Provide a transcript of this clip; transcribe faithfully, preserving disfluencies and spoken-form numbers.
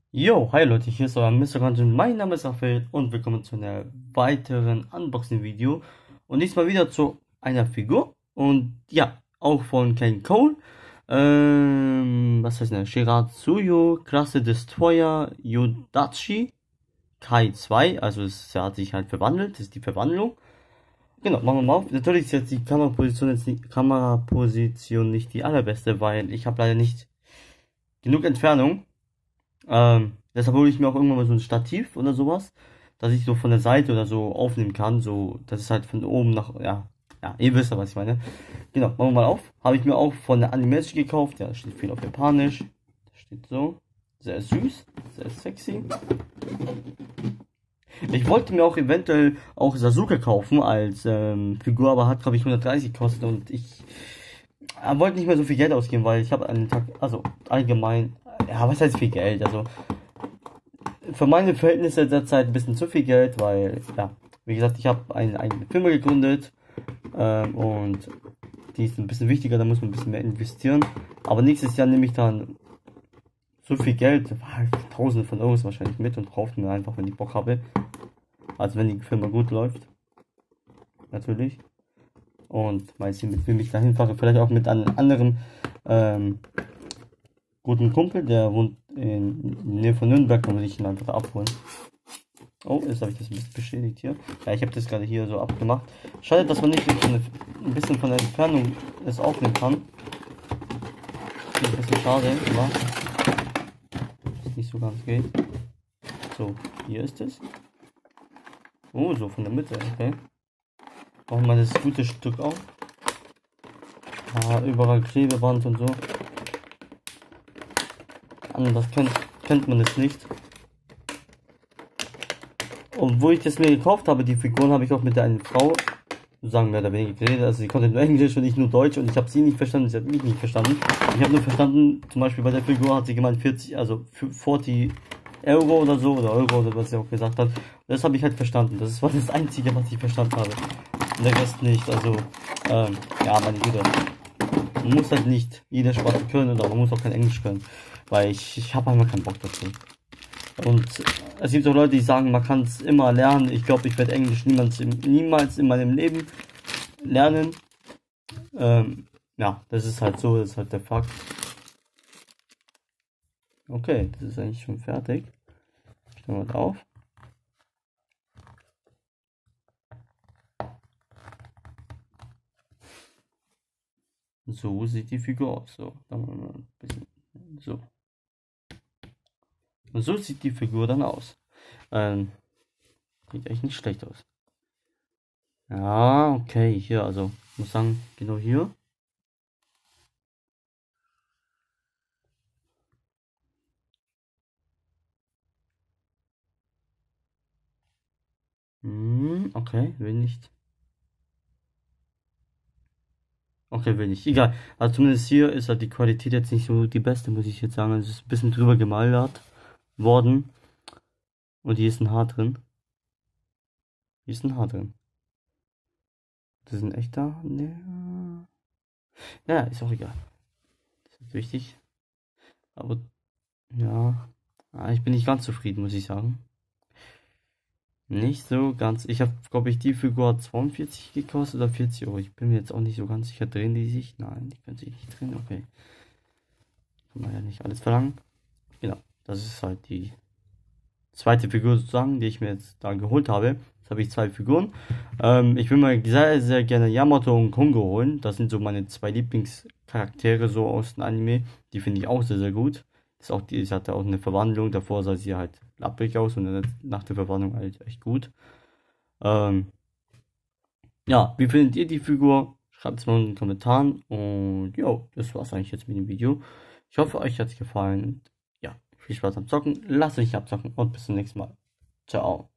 Jo, hi Leute, hier ist euer Mister Content. Mein Name ist Raphael und willkommen zu einer weiteren Unboxing-Video. Und diesmal wieder zu einer Figur. Und ja, auch von Ken Cole. Ähm, was heißt denn? Shiratsuyo, Klasse Destroyer, Yodachi, Kai zwei. Also es hat sich halt verwandelt, das ist die Verwandlung. Genau, machen wir mal auf. Natürlich ist jetzt die Kameraposition, jetzt die Kameraposition nicht die allerbeste, weil ich habe leider nicht genug Entfernung. Ähm, deshalb hole ich mir auch irgendwann mal so ein Stativ oder sowas, dass ich so von der Seite oder so aufnehmen kann. So, das ist halt von oben nach, ja, ja, ihr wisst ja, was ich meine. Genau, machen wir mal auf. Habe ich mir auch von der Animation gekauft. Ja, da steht viel auf Japanisch. Das steht so. Sehr süß, sehr sexy. Ich wollte mir auch eventuell auch Sasuke kaufen als ähm, Figur, aber hat, glaube ich, hundertdreißig gekostet und ich äh, wollte nicht mehr so viel Geld ausgeben, weil ich habe einen Tag, also allgemein, ja, was heißt viel Geld? Also für meine Verhältnisse derzeit ein bisschen zu viel Geld, weil, ja, wie gesagt, ich habe eine eigene Firma gegründet ähm, und die ist ein bisschen wichtiger, da muss man ein bisschen mehr investieren. Aber nächstes Jahr nehme ich dann so viel Geld, tausende von Euros wahrscheinlich mit und kaufe mir einfach, wenn ich Bock habe. Also wenn die Firma gut läuft. Natürlich. Und mein Ziel, mit wem ich dahin fahre, vielleicht auch mit einem anderen ähm, guten Kumpel, der wohnt in der Nähe von Nürnberg, dann muss ich ihn einfach abholen. Oh, jetzt habe ich das ein bisschen beschädigt hier. Ja, ich habe das gerade hier so abgemacht. Schade, dass man nicht eine, ein bisschen von der Entfernung es aufnehmen kann. Ein bisschen schade, aber es nicht so ganz geht. So, hier ist es. Oh, so von der Mitte, okay. Machen wir das gute Stück auf. Ah, überall Klebeband und so. Anders kennt, kennt man es nicht. Und wo ich das mir gekauft habe, die Figuren habe ich auch mit einer Frau, sagen mehr oder weniger geredet. Also sie konnte nur Englisch und ich nur Deutsch und ich habe sie nicht verstanden, sie hat mich nicht verstanden. Ich habe nur verstanden, zum Beispiel bei der Figur hat sie gemeint vierzig, also vierzig Euro oder so, oder Euro oder was sie auch gesagt hat. Das habe ich halt verstanden. Das war das Einzige, was ich verstanden habe. Und der Rest nicht. Also, ähm, ja, meine Güte. Man muss halt nicht jede Sprache können oder man muss auch kein Englisch können. Weil ich, ich habe einfach keinen Bock dazu. Und es gibt auch Leute, die sagen, man kann es immer lernen. Ich glaube, ich werde Englisch niemals, niemals in meinem Leben lernen. Ähm, ja, das ist halt so, das ist halt der Fakt. Okay, das ist eigentlich schon fertig. Stellen wir mal auf. So sieht die Figur aus. So, dann machen wir ein bisschen so. Und so sieht die Figur dann aus. Ähm, sieht echt nicht schlecht aus. Ja, okay, hier, also, ich muss sagen, genau hier. Hm, okay, will nicht. Okay, will nicht. Egal. Also zumindest hier ist halt die Qualität jetzt nicht so die beste, muss ich jetzt sagen. Also es ist ein bisschen drüber gemalert worden. Und hier ist ein Haar drin. Hier ist ein Haar drin. Das ist ein echter? Nee. Ja, ist auch egal. Das ist wichtig. Aber ja, ah, ich bin nicht ganz zufrieden, muss ich sagen. Nicht so ganz. Ich habe, glaube ich, die Figur zweiundvierzig gekostet oder vierzig Euro. Ich bin mir jetzt auch nicht so ganz sicher. Drehen die sich? Nein, die können sich nicht drehen. Okay. Kann man ja nicht alles verlangen. Genau. Das ist halt die zweite Figur sozusagen, die ich mir jetzt da geholt habe. Jetzt habe ich zwei Figuren. Ähm, ich will mal sehr, sehr gerne Yamato und Kongo holen. Das sind so meine zwei Lieblingscharaktere so aus dem Anime. Die finde ich auch sehr, sehr gut. Das ist auch die, sie hatte auch eine Verwandlung. Davor sah sie halt lapprig aus und nach der Verwandlung halt echt gut. Ähm, ja, wie findet ihr die Figur? Schreibt es mal in den Kommentaren. Und ja, das war's eigentlich jetzt mit dem Video. Ich hoffe, euch hat es gefallen. Ja, viel Spaß am Zocken. Lasst euch abzocken und bis zum nächsten Mal. Ciao.